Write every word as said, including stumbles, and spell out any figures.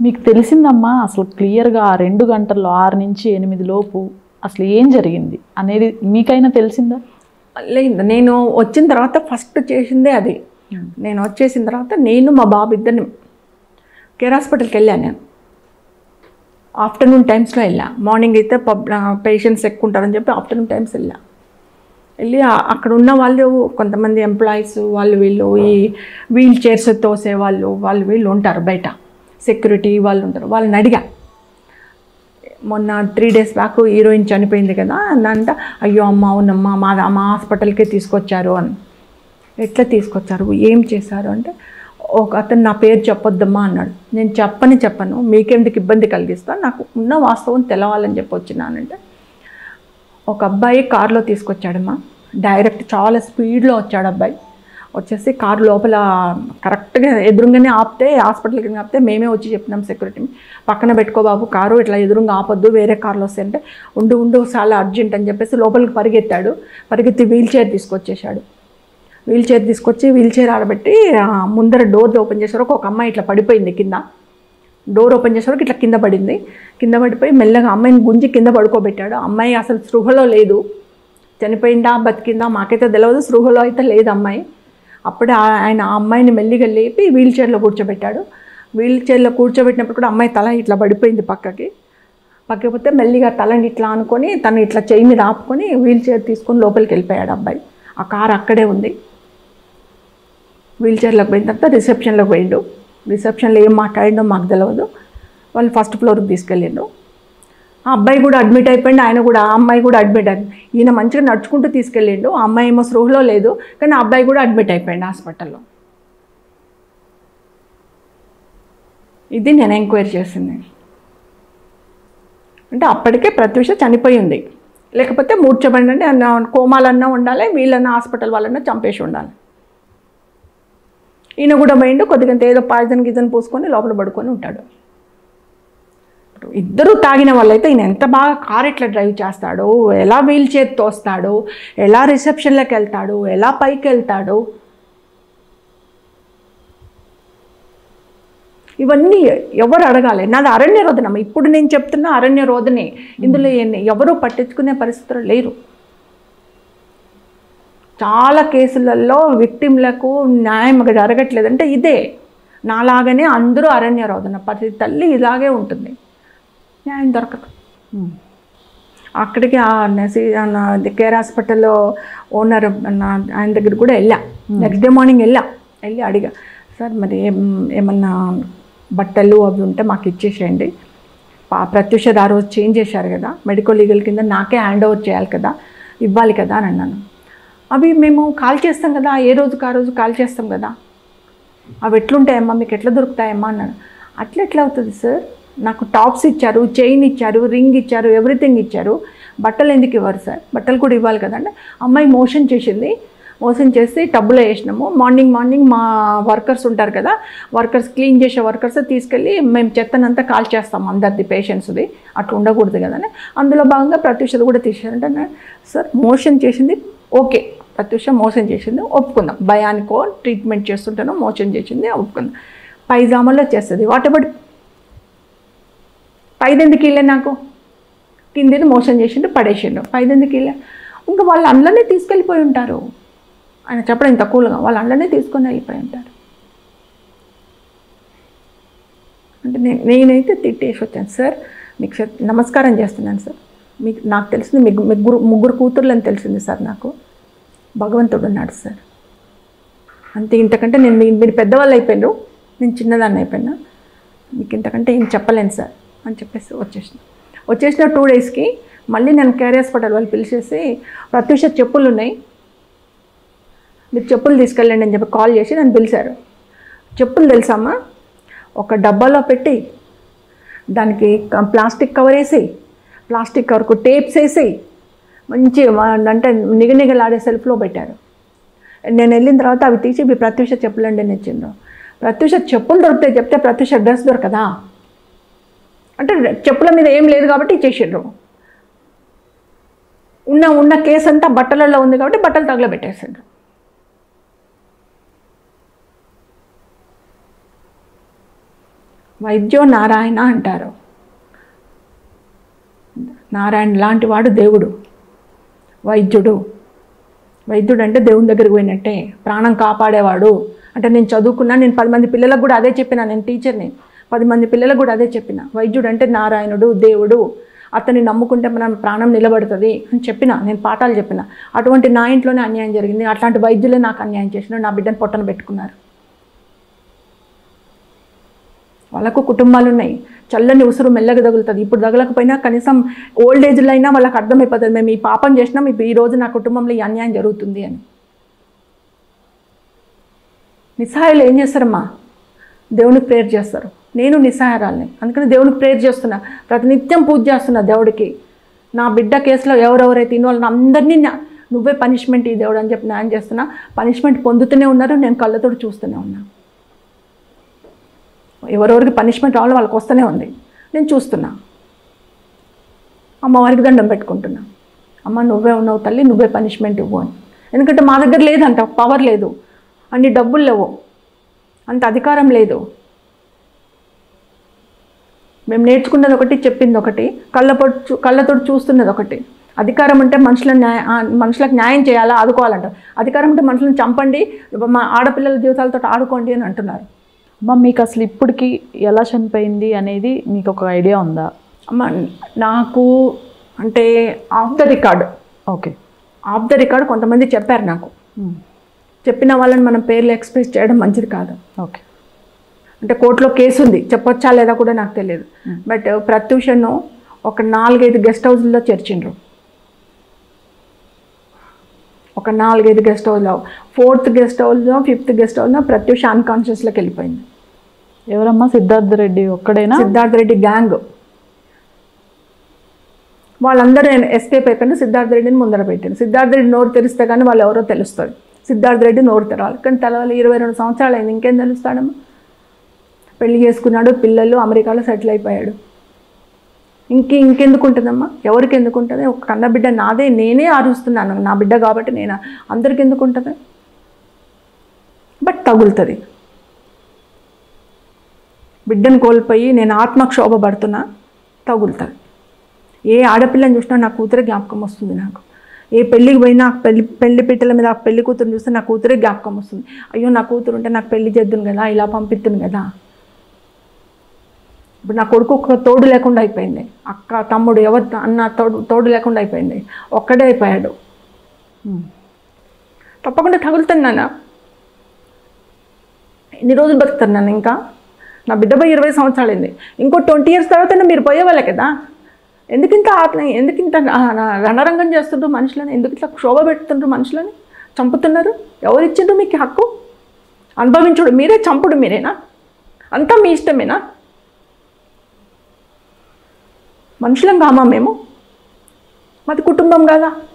మీకు తెలిసిందమ్మా అసలు క్లియర్గా ఆ రెండు గంటల్లో ఆరు నుంచి ఎనిమిది లోపు అసలు ఏం జరిగింది అనేది మీకైనా తెలిసిందా? లేదు, నేను వచ్చిన తర్వాత ఫస్ట్ చేసిందే అది. నేను వచ్చేసిన తర్వాత నేను మా బాబు ఇద్దరిని కేర్ హాస్పిటల్కి వెళ్ళాను. నేను ఆఫ్టర్నూన్ టైమ్స్లో వెళ్ళా. మార్నింగ్ అయితే పబ్ పేషెంట్స్ ఎక్కువ ఉంటారని చెప్పి ఆఫ్టర్నూన్ టైమ్స్ వెళ్ళా. వెళ్ళి అక్కడ ఉన్న వాళ్ళు కొంతమంది ఎంప్లాయీస్ వాళ్ళు వీళ్ళు ఈ వీల్ చైర్స్ తోసే వాళ్ళు వాళ్ళు వీళ్ళు ఉంటారు, బయట సెక్యూరిటీ వాళ్ళు ఉంటారు. వాళ్ళని అడిగా, మొన్న త్రీ డేస్ బ్యాక్ హీరోయిన్ చనిపోయింది కదా అన్నంట. అయ్యో అమ్మ అవునమ్మా మా మా హాస్పిటల్కే తీసుకొచ్చారు అని. ఎట్లా తీసుకొచ్చారు, ఏం చేశారు అంటే, ఒక అతను నా పేరు చెప్పొద్దమ్మా అన్నాడు. నేను చెప్పని చెప్పను, మీకెందుకు ఇబ్బంది కలిగిస్తా, నాకు ఉన్న వాస్తవం తెలవాలని చెప్పి వచ్చినానంటే, ఒక అబ్బాయి కారులో తీసుకొచ్చాడమ్మా. డైరెక్ట్ చాలా స్పీడ్లో వచ్చాడు అబ్బాయి. వచ్చేసి కారు లోపల కరెక్ట్గా ఎదురుగానే ఆపితే, హాస్పిటల్కి ఆపితే మేమే వచ్చి చెప్పినాం సెక్యూరిటీ, పక్కన పెట్టుకో బాబు కారు, ఇట్లా ఎదురుగా ఆపొద్దు, వేరే కార్లు వస్తాయంటే ఉండు ఉండు చాలా అర్జెంట్ అని చెప్పేసి లోపలికి పరిగెత్తాడు. పరిగెత్తి వీల్ చైర్ తీసుకొచ్చేసాడు. వీల్ చైర్ తీసుకొచ్చి వీల్ చైర్ ఆడబెట్టి ముందర డోర్ ఓపెన్ చేసేవరకు ఒక అమ్మాయి ఇట్లా పడిపోయింది కింద. డోర్ ఓపెన్ చేసేవరకు ఇట్లా కింద పడింది. కింద పడిపోయి మెల్లగా అమ్మాయిని గుంజి కింద పడుకోబెట్టాడు. అమ్మాయి అసలు స్పృహలో లేదు, చనిపోయిందా బతికిందా మాకైతే తెలియదు, స్పృహలో అయితే లేదు అమ్మాయి. అప్పుడే ఆయన ఆ అమ్మాయిని మెల్లిగా లేపి వీల్ చైర్లో కూర్చోబెట్టాడు. వీల్ చైర్లో కూర్చోబెట్టినప్పుడు కూడా అమ్మాయి తల ఇట్లా పడిపోయింది పక్కకి. పక్కపోతే మెల్లిగా తలని ఇట్లా అనుకొని తను ఇట్లా చెయ్యి మీద ఆపుకొని వీల్ చైర్ తీసుకొని లోపలికి వెళ్ళిపోయాడు అబ్బాయి. ఆ కారు అక్కడే ఉంది. వీల్ చైర్లోకి పోయిన తర్వాత రిసెప్షన్లోకి పోయిండు. రిసెప్షన్లో ఏం మాట్లాడిండో మాకు తెలియదు. వాళ్ళు ఫస్ట్ ఫ్లోర్కి తీసుకెళ్ళిండు. ఆ అబ్బాయి కూడా అడ్మిట్ అయిపోయింది, ఆయన కూడా ఆ అమ్మాయి కూడా అడ్మిట్ అయింది. ఈయన మంచిగా నడుచుకుంటూ తీసుకెళ్ళిండు. ఆ అమ్మాయి ఏమో స్పృహలో లేదు, కానీ ఆ అబ్బాయి కూడా అడ్మిట్ అయిపోయింది హాస్పిటల్లో. ఇది నేను ఎంక్వైరీ చేసింది. అంటే అప్పటికే ప్రత్యూష చనిపోయి ఉంది, లేకపోతే మూర్ఛపడి అంటే అన్న కోమాలన్నా ఉండాలి, వీళ్ళన్నా హాస్పిటల్ వాళ్ళన్నా చంపేసి ఉండాలి. ఈయన కూడా పోయిండు, కొద్దిగా ఏదో పాయిజన్ గిజన్ పూసుకొని లోపల పడుకొని ఉంటాడు. ఇద్దరు తాగిన వాళ్ళైతే ఈయన ఎంత బాగా కార్ ఎట్లా డ్రైవ్ చేస్తాడు, ఎలా వీల్ చైర్ తోస్తాడు, ఎలా రిసెప్షన్లోకి వెళ్తాడు, ఎలా పైకి వెళ్తాడు, ఇవన్నీ ఎవరు అడగాలి? నాది అరణ్య రోదనం. ఇప్పుడు నేను చెప్తున్న అరణ్య రోదనే. ఇందులో ఎవరు పట్టించుకునే పరిస్థితులు లేరు. చాలా కేసులలో విక్టిమ్లకు న్యాయం జరగట్లేదంటే ఇదే. నాలాగనే అందరూ అరణ్య రోదన. ప్రతి తల్లి ఇలాగే ఉంటుంది, న్యాయం దొరకదు. అక్కడికి కేర్ హాస్పిటల్లో ఓనర్ ఆయన దగ్గర కూడా వెళ్ళా. నెక్స్ట్ డే మార్నింగ్ వెళ్ళా. వెళ్ళి అడిగా, సార్ మరి ఏం ఏమన్నా బట్టలు అవి ఉంటే మాకు ఇచ్చేసేయండి. ప్రత్యూష ఆ రోజు చేంజ్ చేశారు కదా, మెడికల్ లీగల్ కింద నాకే హ్యాండ్ ఓవర్ చేయాలి కదా, ఇవ్వాలి కదా అని అన్నాను. అవి మేము కాల్ చేస్తాం కదా, ఏ రోజుకి ఆ రోజు కాల్ చేస్తాం కదా, అవి ఎట్లుంటాయమ్మా, మీకు ఎట్లా దొరుకుతాయమ్మా అన్నాను. అట్లా ఎట్లా అవుతుంది సార్, నాకు టాప్స్ ఇచ్చారు, చైన్ ఇచ్చారు, రింగ్ ఇచ్చారు, ఎవ్రీథింగ్ ఇచ్చారు, బట్టలు ఎందుకు ఇవ్వరు సార్, బట్టలు కూడా ఇవ్వాలి కదండి. అమ్మాయి మోషన్ చేసింది, మోషన్ చేసి టబ్బులో వేసినాము. మార్నింగ్ మార్నింగ్ మా వర్కర్స్ ఉంటారు కదా, వర్కర్స్ క్లీన్ చేసే వర్కర్స్ తీసుకెళ్ళి మేము చెత్తనంతా కాల్ చేస్తాము అందరిది, పేషెంట్స్ది, అట్లా ఉండకూడదు కదని. అందులో భాగంగా ప్రత్యూషది కూడా తీసారంటే, సార్ మోషన్ చేసింది ఓకే, ప్రత్యూష మోషన్ చేసింది ఒప్పుకుందాం, భయానికో ట్రీట్మెంట్ చేస్తుంటానో మోషన్ చేసింది ఒప్పుకుందాం. పైజామాలో చేస్తుంది, వాట్ అబౌట్ పైదెందుకు ఇల్లే, నాకు కిందేది మోషన్ చేసిండు పడేసిండు, పైదెందుకు ఇల్లే. ఇంకా వాళ్ళు అందులోనే తీసుకెళ్ళిపోయి ఉంటారు. ఆయన చెప్పడం ఇంత కూల్గా, వాళ్ళు అందులోనే తీసుకొని వెళ్ళిపోయి ఉంటారు. అంటే నేను నేనైతే తిట్టేసి వచ్చాను, సార్ మీకు నమస్కారం చేస్తున్నాను సార్, మీకు నాకు తెలిసింది మీకు ముగ్గురు ముగ్గురు కూతుర్లు అని తెలిసింది సార్, నాకు భగవంతుడు ఉన్నాడు సార్, అంతే. ఇంతకంటే నేను మీరు పెద్దవాళ్ళు అయిపోయారు, నేను చిన్నదాన్ని అయిపోయినా, మీకు ఇంతకంటే ఏం చెప్పలేను సార్ అని చెప్పేసి వచ్చేసిన. వచ్చేసిన టూ డేస్కి మళ్ళీ నేను కేర్ హాస్పిటల్ వాళ్ళు పిలిచేసి, ప్రత్యూష చెప్పులు ఉన్నాయి, మీరు చెప్పులు తీసుకెళ్ళండి అని చెప్పి కాల్ చేసి నన్ను పిలిచారు. చెప్పులు తెలుసమ్మా, ఒక డబ్బాలో పెట్టి దానికి ప్లాస్టిక్ కవర్ వేసి, ప్లాస్టిక్ కవర్కు టేప్స్ వేసి మంచి అంటే నిగనిగలాడే సెల్ఫ్లో పెట్టారు. నేను వెళ్ళిన తర్వాత అవి తీసి మీ ప్రత్యూష చెప్పులండి అని ఇచ్చిండ్రు. ప్రత్యూష చెప్పులు దొరికితే చెప్తే ప్రత్యూష డ్రెస్ దొరకదా అంటే, చెప్పుల మీద ఏం లేదు కాబట్టి ఇచ్చేసిండ్రు. ఉన్న ఉన్న కేసు అంతా బట్టలలో ఉంది కాబట్టి బట్టలు తగలబెట్టేసిండ్రు. వైద్యో నారాయణ అంటారు. నారాయణ లాంటి వాడు దేవుడు, వైద్యుడు. వైద్యుడు అంటే దేవుని దగ్గరికి పోయినట్టే, ప్రాణం కాపాడేవాడు. అంటే నేను చదువుకున్నా, నేను పది మంది పిల్లలకు కూడా అదే చెప్పిన, నేను టీచర్ని, పది మంది పిల్లలకు కూడా అదే చెప్పిన. వైద్యుడు అంటే నారాయణుడు, దేవుడు, అతన్ని నమ్ముకుంటే మన ప్రాణం నిలబడుతుంది అని చెప్పిన, నేను పాఠాలు చెప్పిన. అటువంటి నా ఇంట్లోనే అన్యాయం జరిగింది. అట్లాంటి వైద్యులే నాకు అన్యాయం చేసిన, నా బిడ్డను పొట్టన పెట్టుకున్నారు. వాళ్ళకు కుటుంబాలు ఉన్నాయి, చల్లని ఉసురు మెల్లగా తగులుతుంది. ఇప్పుడు తగలకపోయినా కనీసం ఓల్డ్ ఏజ్లో అయినా వాళ్ళకి అర్థమైపోతుంది, మేము ఈ పాపం చేసినాం, ఇప్పుడు ఈరోజు నా కుటుంబంలో ఈ అన్యాయం జరుగుతుంది అని. నిస్సహాయాలు ఏం చేస్తారమ్మా? దేవునికి ప్రేయర్ చేస్తారు. నేను నిస్సహాయారాల్ని, అందుకని దేవునికి ప్రేయర్ చేస్తున్నా, ప్రతినిత్యం పూజ చేస్తున్నా దేవుడికి. నా బిడ్డ కేసులో ఎవరెవరైతే ఇన్వాల్వ్ వాళ్ళని అందరినీ నువ్వే పనిష్మెంట్ ఈ దేవుడు అని చెప్పి న్యాయం చేస్తున్నా. పనిష్మెంట్ పొందుతూనే ఉన్నారు, నేను కళ్ళతో చూస్తూనే ఉన్నా. ఎవరెవరికి పనిష్మెంట్ రావాలో వాళ్ళకి వస్తూనే ఉంది, నేను చూస్తున్నా. అమ్మవారికి దండం పెట్టుకుంటున్నా, అమ్మ నువ్వే ఉన్నావు తల్లి, నువ్వే పనిష్మెంట్ ఇవ్వు అని. ఎందుకంటే మా దగ్గర లేదంట, పవర్ లేదు, అన్ని డబ్బులు లేవు, అంత అధికారం లేదు. మేము నేర్చుకున్నది ఒకటి, చెప్పింది ఒకటి, కళ్ళతో కళ్ళతో చూస్తున్నది ఒకటి. అధికారం అంటే మనుషుల న్యాయ మనుషులకు న్యాయం చేయాలా, ఆదుకోవాలంటారు. అధికారం అంటే మనుషులను చంపండి, మా ఆడపిల్లల జీవితాలతో ఆడుకోండి అని అంటున్నారు. అమ్మ మీకు అసలు ఇప్పటికి ఎలా చనిపోయింది అనేది మీకు ఒక ఐడియా ఉందా? అమ్మ నాకు అంటే off the record, okay, off the record కొంతమంది చెప్పారు నాకు. చెప్పిన వాళ్ళని మనం పేర్లు ఎక్స్ప్రెస్ చేయడం మంచిది కాదు. ఓకే, అంటే కోర్టులో కేసు ఉంది, చెప్పొచ్చా లేదా కూడా నాకు తెలియదు. బట్ ప్రత్యూషను ఒక నాలుగైదు గెస్ట్ హౌస్లో చేర్చిండ్రు, ఒక నాలుగైదు గెస్ట్ హౌస్లో. ఫోర్త్ గెస్ట్ హౌస్లో, ఫిఫ్త్ గెస్ట్ హౌస్లో ప్రత్యూష అన్కాన్షియస్లోకి వెళ్ళిపోయింది. ఎవరమ్మా? సిద్ధార్థ రెడ్డి ఒక్కడేనా? సిద్ధార్థ రెడ్డి గ్యాంగ్ వాళ్ళందరూ ఎస్కేప్ అయిపోయినా సిద్ధార్థ రెడ్డిని ముందర పెట్టాను. సిద్ధార్థ రెడ్డి నోరు తెరిస్తే కానీ వాళ్ళు ఎవరో తెలుస్తుంది. సిద్ధార్థ రెడ్డి నోరు తెరవాలి, కానీ తెలవాలి. ఇరవై రెండు సంవత్సరాలు అయింది, ఇంకేం తెలుస్తాడమ్మా? పెళ్లి చేసుకున్నాడు, పిల్లలు, అమెరికాలో సెటిల్ అయిపోయాడు. ఇంక ఇంకెందుకు ఉంటుందమ్మా? ఎవరికి ఎందుకు ఉంటుంది? ఒక కన్న బిడ్డ నాదే, నేనే ఆరుస్తున్నాను, నా బిడ్డ కాబట్టి నేను, అందరికి ఎందుకు ఉంటుంది? బట్ తగులుతుంది. బిడ్డను కోల్పోయి నేను ఆత్మక్షోభ పడుతున్నా, తగులుతుంది. ఏ ఆడపిల్లని చూసినా నా కూతురే జ్ఞాపకం వస్తుంది నాకు. ఏ పెళ్ళికి పోయినా పెళ్లి పెళ్లి పిట్టల మీద పెళ్లి కూతురుని చూస్తే నా కూతురే జ్ఞాపకం వస్తుంది. అయ్యో నా కూతురు ఉంటే నాకు పెళ్లి చేద్దును కదా, ఇలా పంపిస్తుంది కదా. ఇప్పుడు నా కొడుకు ఒక తోడు లేకుండా అయిపోయింది, అక్క తమ్ముడు ఎవరు అన్న తోడు తోడు లేకుండా అయిపోయింది, ఒక్కడే అయిపోయాడు. తప్పకుండా తగులుతాను నాన్న. ఎన్ని రోజులు బతుకుతాను నన్ను? ఇంకా నా బిడ్డ పోయి ఇరవై సంవత్సరాలు అయింది, ఇంకో ట్వంటీ ఇయర్స్ తర్వాత మీరు పోయేవాళ్ళే కదా. ఎందుకింత ఆత్మ, ఎందుకింత రణరంగం చేస్తుండ్రు మనుషులని? ఎందుకు ఇట్లా క్షోభ పెడుతుండ్రు మనుషులని? చంపుతున్నారు. ఎవరు ఇచ్చిండ్రు మీకు హక్కు? అనుభవించుడు మీరే, చంపుడు మీరేనా? అంతా మీ ఇష్టమేనా? మనుషులం కామా మేము? మాది కుటుంబం కాదా?